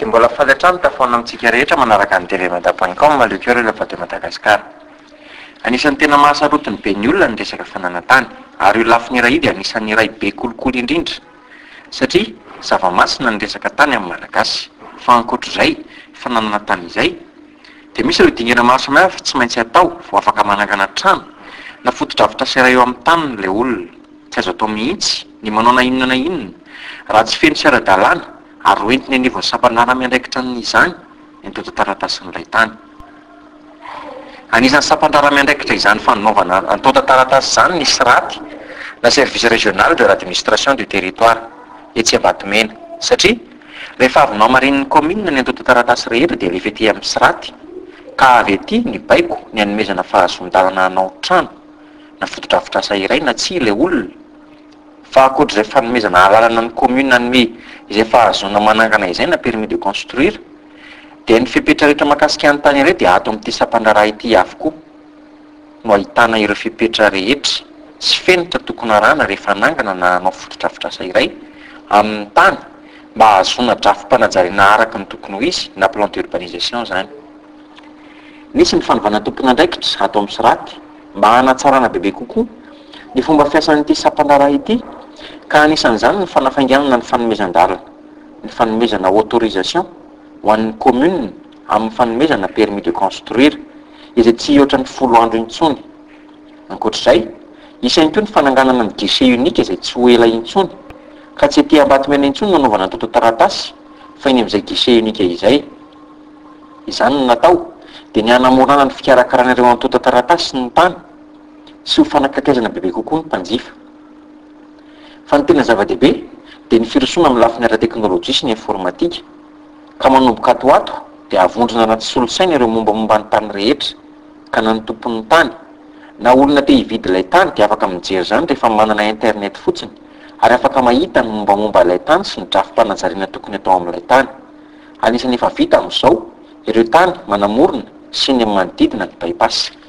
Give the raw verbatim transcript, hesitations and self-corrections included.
dia mbola faly hatrany tafoana amintsika rehetra manaraka ny télé-mada point com le cœur et la voix de Madagascar. Anisan'ny tena mahasarotiny be ny olona ny resaka fananantany, ary io lafiny iray dia anisan'ny iray be kolikoly indrindra satria zava-masina ny resaka tany amin'ny Malagasy. Fa ankoatr'izay fananana tany izay dia misy ireo dingana maro samihafa tsy maintsy atao vao afaka manangana trano na foto-drafotra sera eo amin'ny taniny ilay olona. Tsy azo atao mihitsy ny manao na inona na inona raha tsy feno sy ara-dalàna ary hoentiny anivo ny sampanara miandraikitra n'izany ny toto taratasin'ilay tany. Anisan'ny sampandrara miandraikitra izany fanaovana antoto taratasy izany ny SRAT, la service régional de l'administration du territoire etsy Ambatomena, satria rehefa avy namarin'ny commune ny antoto taratasy rehetra dia alefa ety amin'ny SRAT ka avy ety ny baiko ny anomezana fahazon-dalana hanao trano na foto-drafitrasa iray na tsy ilay olona. Fa ankoatr'izay fanomezana alalana ny commune hanome izay fahazona manangana izay na permis de construire dia ny fepetra rehetra makasika ny tany iray dia ato amin'ity sampandrara ity avokoa no ahitana ireo fepetra rehetra sy fenitra tokony arahana rehefa anangana na hanao foto-drafitrasa iray amin'ny tany mba hahazoana drafim-panajariana araka ny tokony ho izy na plan d'urbanisation zany. Nisy ny fanovana tompon'andraikitra ato amin'ny SRAT mba hanatsarana bebe kokoa ny fomba fiasan'ity sampandrara ity, ka anisan'izany ny fanafainganana ny fanomezan-dalana, ny fanomezana autorisation ho an'ny commune amin'ny fanomezana permis de construire izay tsy ohatran'ny folo andro intsony. Ankoatr'izay, isany koa ny fananganana ny guichet unique izay tsy ho ela intsony, ka tsy ety Ambatomena intsony no anaovana toto taratasy fa iny amin'izay guichet unique izay. Izany no natao dia ny hanamorana ny fikarakarana ireo antoto taratasy sy ny tany sy ho fanakakazana bebe kokoa ny mpanjifa. Fa ny tena zava-dehibe dia ny firosoana amin'ny lafiny ara-teknôlôjia sy ny informatika, ka manomboka atoato dia avondrona anaty solosaina ireo mombamomba ny tany rehetra ka na ny tompon'ny tany na olona te hividy ilay tany dia afaka mijery zany rehefa manana internet fotsiny ary afaka mahita ny mombamomba ilay tany sy ny drafim-panajariana tokony atao amin'ilay tany. Anisan'ny efa vita amin'izao ireo tany manamorona sy ny manodidina ny bypass.